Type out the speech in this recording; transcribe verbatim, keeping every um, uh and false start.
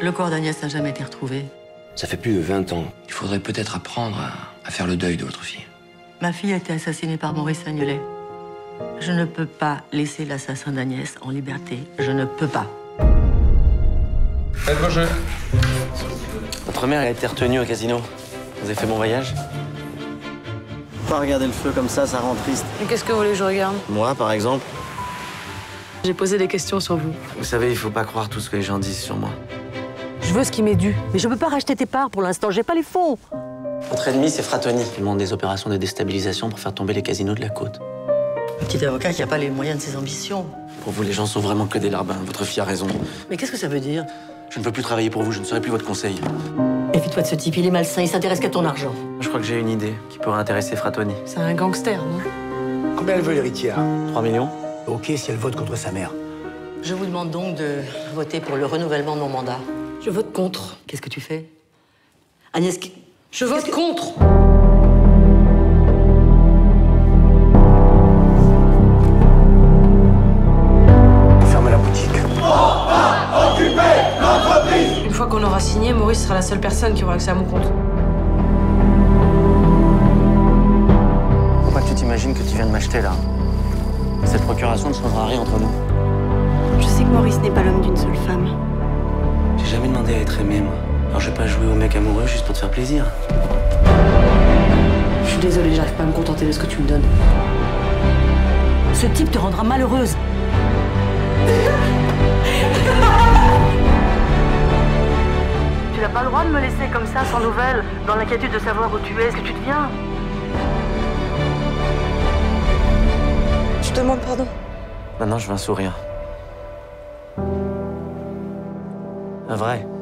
Le corps d'Agnès n'a jamais été retrouvé. Ça fait plus de vingt ans. Il faudrait peut-être apprendre à, à faire le deuil de votre fille. Ma fille a été assassinée par Maurice Agnelet. Je ne peux pas laisser l'assassin d'Agnès en liberté. Je ne peux pas. Faites vos jeux. Votre mère a été retenue au casino. Vous avez fait mon voyage? Pas regarder le feu comme ça, ça rend triste. Mais qu'est-ce que vous voulez que je regarde? Moi, par exemple. J'ai posé des questions sur vous. Vous savez, il faut pas croire tout ce que les gens disent sur moi. Je veux ce qui m'est dû. Mais je peux pas racheter tes parts pour l'instant, j'ai pas les fonds. Votre ennemi, c'est Frattoni. Il monte des opérations de déstabilisation pour faire tomber les casinos de la côte. Un petit avocat qui n'a pas les moyens de ses ambitions. Pour vous, les gens sont vraiment que des larbins. Votre fille a raison. Mais qu'est-ce que ça veut dire? Je ne peux plus travailler pour vous, je ne serai plus votre conseil. Méfie-toi de ce type, il est malsain, il s'intéresse qu'à ton argent. Je crois que j'ai une idée qui pourrait intéresser Frattoni. C'est un gangster, non? Combien elle veut, l'héritière? trois millions? Ok, si elle vote contre sa mère. Je vous demande donc de voter pour le renouvellement de mon mandat. Je vote contre. Qu'est-ce que tu fais? Agnès, qui- Je vote que- contre. Ferme la boutique. Une fois qu'on aura signé, Maurice sera la seule personne qui aura accès à mon compte. Faut pas que tu t'imagines que tu viens de m'acheter, là. Cette procuration ne changera rien entre nous. Je sais que Maurice n'est pas l'homme d'une seule femme. J'ai jamais demandé à être aimé, moi. Alors je vais pas jouer au mec amoureux juste pour te faire plaisir. Je suis désolée, j'arrive pas à me contenter de ce que tu me donnes. Ce type te rendra malheureuse. Tu n'as pas le droit de me laisser comme ça, sans nouvelles, dans l'inquiétude de savoir où tu es, ce que tu deviens. Je te demande pardon. Maintenant, je veux un sourire. Un vrai.